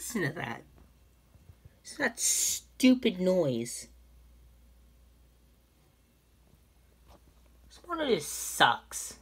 Listen to that. It's that stupid noise. This monitor sucks.